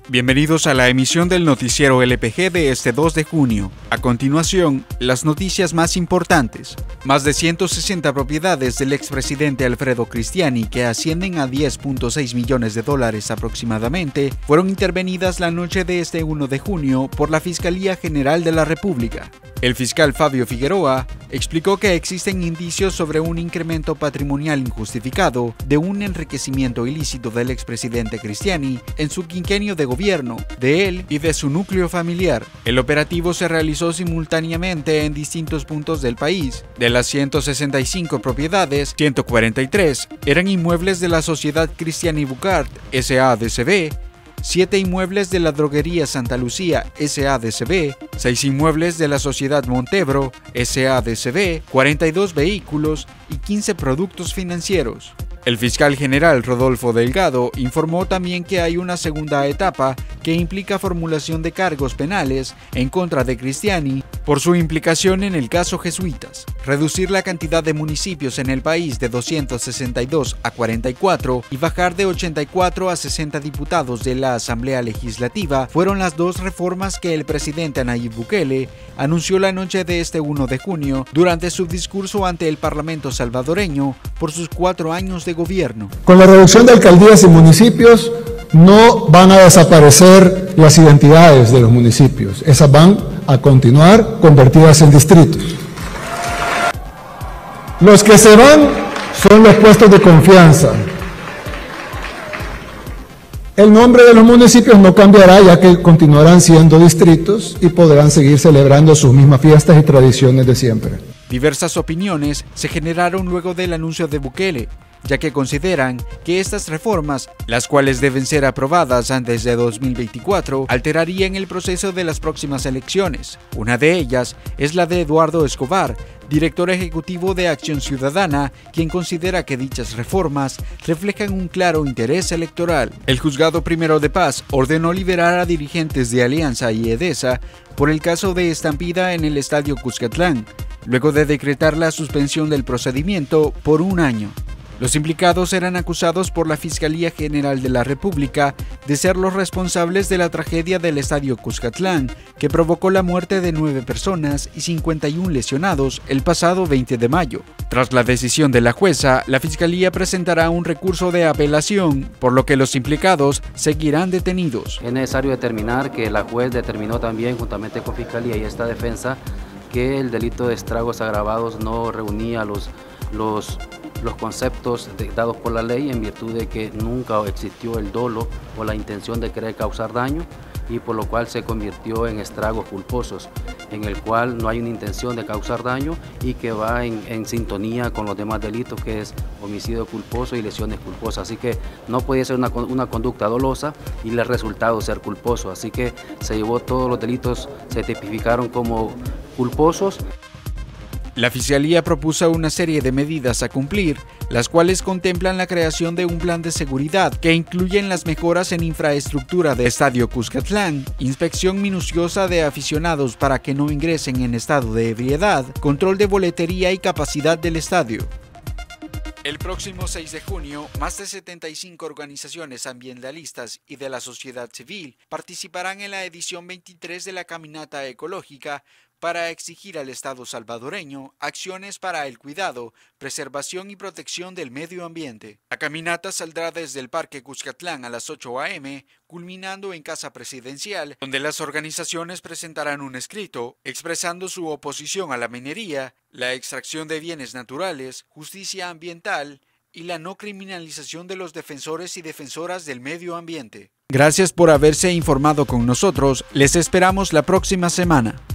Bienvenidos a la emisión del noticiero LPG de este 2 de junio. A continuación, las noticias más importantes. Más de 160 propiedades del expresidente Alfredo Cristiani, que ascienden a $10.6 millones aproximadamente, fueron intervenidas la noche de este 1 de junio por la Fiscalía General de la República. El fiscal Fabio Figueroa explicó que existen indicios sobre un incremento patrimonial injustificado de un enriquecimiento ilícito del expresidente Cristiani en su quinquenio de gobierno, de él y de su núcleo familiar. El operativo se realizó simultáneamente en distintos puntos del país. De las 165 propiedades, 143 eran inmuebles de la Sociedad Cristiani Bucart S.A.D.C.B., 7 inmuebles de la Droguería Santa Lucía S.A.D.C.B., 6 inmuebles de la Sociedad Montebro S.A.D.C.B., 42 vehículos y 15 productos financieros. El fiscal general Rodolfo Delgado informó también que hay una segunda etapa que implica formulación de cargos penales en contra de Cristiani por su implicación en el caso Jesuitas. Reducir la cantidad de municipios en el país de 262 a 44 y bajar de 84 a 60 diputados de la Asamblea Legislativa fueron las dos reformas que el presidente Nayib Bukele anunció la noche de este 1 de junio durante su discurso ante el Parlamento salvadoreño por sus 4 años de gobierno. Con la reducción de alcaldías y municipios no van a desaparecer las identidades de los municipios, esas van a continuar convertidas en distritos. Los que se van son los puestos de confianza. El nombre de los municipios no cambiará, ya que continuarán siendo distritos y podrán seguir celebrando sus mismas fiestas y tradiciones de siempre. Diversas opiniones se generaron luego del anuncio de Bukele, ya que consideran que estas reformas, las cuales deben ser aprobadas antes de 2024, alterarían el proceso de las próximas elecciones. Una de ellas es la de Eduardo Escobar, director ejecutivo de Acción Ciudadana, quien considera que dichas reformas reflejan un claro interés electoral. El Juzgado Primero de Paz ordenó liberar a dirigentes de Alianza y EDESA por el caso de estampida en el Estadio Cuscatlán, luego de decretar la suspensión del procedimiento por 1 año. Los implicados eran acusados por la Fiscalía General de la República de ser los responsables de la tragedia del Estadio Cuscatlán, que provocó la muerte de 9 personas y 51 lesionados el pasado 20 de mayo. Tras la decisión de la jueza, la Fiscalía presentará un recurso de apelación, por lo que los implicados seguirán detenidos. Es necesario determinar que la juez determinó también, juntamente con Fiscalía y esta defensa, que el delito de estragos agravados no reunía los conceptos dados por la ley, en virtud de que nunca existió el dolo o la intención de querer causar daño, y por lo cual se convirtió en estragos culposos, en el cual no hay una intención de causar daño y que va en sintonía con los demás delitos, que es homicidio culposo y lesiones culposas. Así que no podía ser una conducta dolosa y el resultado ser culposo. Así que se llevó todos los delitos, se tipificaron como culposos. La Fiscalía propuso una serie de medidas a cumplir, las cuales contemplan la creación de un plan de seguridad que incluyen las mejoras en infraestructura de Estadio Cuscatlán, inspección minuciosa de aficionados para que no ingresen en estado de ebriedad, control de boletería y capacidad del estadio. El próximo 6 de junio, más de 75 organizaciones ambientalistas y de la sociedad civil participarán en la edición 23 de la Caminata Ecológica para exigir al Estado salvadoreño acciones para el cuidado, preservación y protección del medio ambiente. La caminata saldrá desde el Parque Cuscatlán a las 8 a.m., culminando en Casa Presidencial, donde las organizaciones presentarán un escrito expresando su oposición a la minería, la extracción de bienes naturales, justicia ambiental y la no criminalización de los defensores y defensoras del medio ambiente. Gracias por haberse informado con nosotros. Les esperamos la próxima semana.